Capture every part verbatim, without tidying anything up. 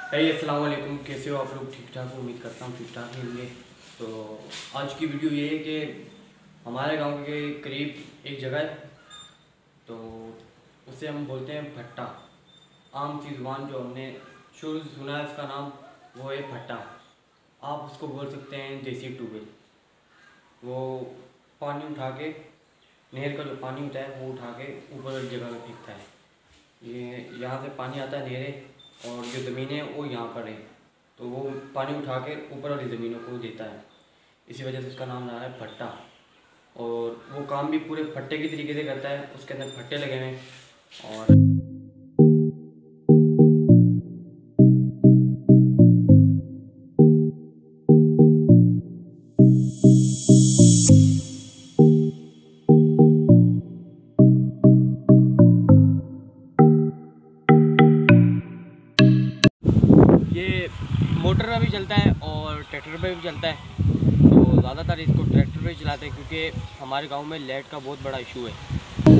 है अस्सलाम वालेकुम। कैसे हो आप लोग? ठीक ठाक हो? उम्मीद करता हूँ ठीक ठाक ही होंगे। तो आज की वीडियो ये है कि हमारे गांव के करीब एक जगह है, तो उसे हम बोलते हैं भट्टा। आम सी जुबान जो हमने शुरू से सुना है उसका नाम वो है भट्टा। आप उसको बोल सकते हैं देसी ट्यूबवेल। वो पानी उठा के, नहर का जो पानी होता है वो उठा के ऊपर वाली जगह में फेंकता है। ये यहाँ से पानी आता है नहरें, और जो ज़मीन है वो यहाँ पर है, तो वो पानी उठा के ऊपर वाली ज़मीनों को देता है। इसी वजह से उसका नाम रहा है भट्टा। और वो काम भी पूरे भट्टे की तरीके से करता है, उसके अंदर भट्टे लगे हुए हैं। और ये मोटर पर भी चलता है और ट्रैक्टर पर भी चलता है। तो ज़्यादातर इसको ट्रैक्टर पर ही चलाते हैं क्योंकि हमारे गांव में लाइट का बहुत बड़ा इशू है।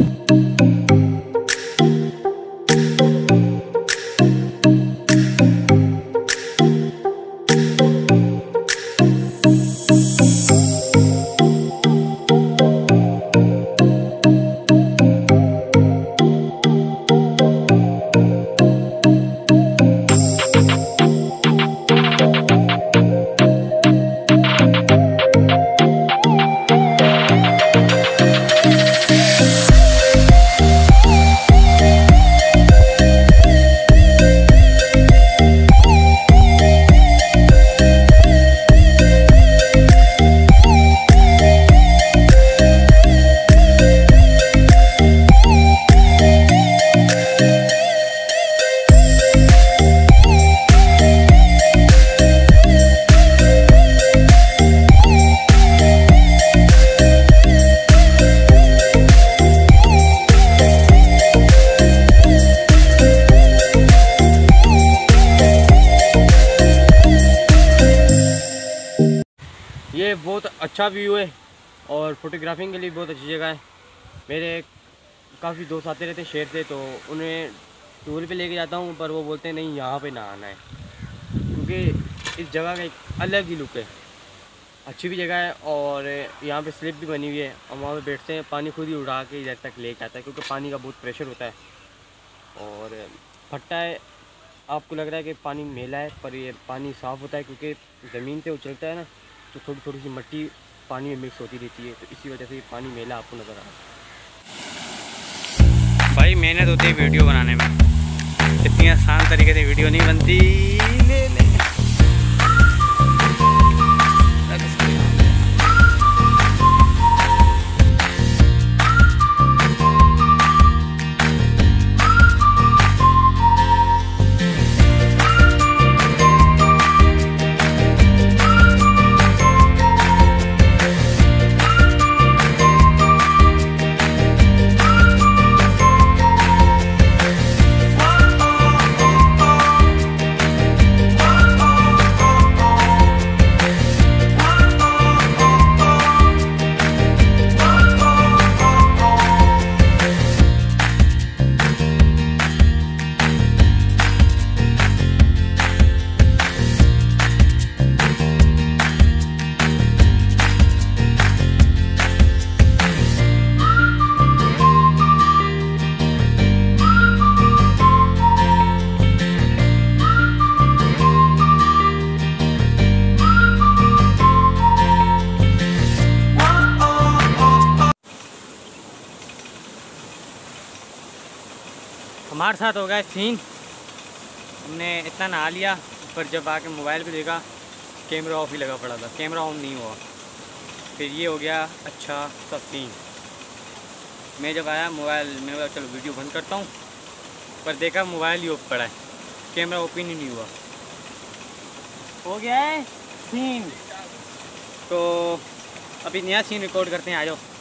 ये बहुत अच्छा व्यू है और फोटोग्राफिंग के लिए बहुत अच्छी जगह है। मेरे काफ़ी दोस्त आते रहते हैं शहर से, तो उन्हें टूर पे लेके जाता हूँ, पर वो बोलते हैं नहीं यहाँ पे ना आना है, क्योंकि इस जगह का एक अलग ही लुक है। अच्छी भी जगह है और यहाँ पे स्लिप भी बनी हुई है। हम वहाँ पे बैठते हैं, पानी खुद ही उड़ा के इधर तक ले जाता है क्योंकि पानी का बहुत प्रेशर होता है। और भट्टा है, आपको लग रहा है कि पानी मेला है, पर ये पानी साफ़ होता है क्योंकि ज़मीन से उछलता है ना, तो थोड़ी थोड़ी सी मिट्टी पानी में मिक्स होती रहती है, तो इसी वजह से ये पानी मेला आपको नज़र आ रहा है। भाई मेहनत होती है वीडियो बनाने में, इतनी आसान तरीके से वीडियो नहीं बनती। ले ले हमारे साथ हो गया सीन। हमने इतना नहा लिया, पर जब आके मोबाइल पे देखा कैमरा ऑफ ही लगा पड़ा था, कैमरा ऑन नहीं हुआ। फिर ये हो गया अच्छा सब सीन। मैं जब आया मोबाइल, मैंने बोला चलो वीडियो बंद करता हूँ, पर देखा मोबाइल ही ऑफ पड़ा है, कैमरा ओपन ही नहीं हुआ। हो गया है सीन। तो अभी नया सीन रिकॉर्ड करते हैं, आ जाओ।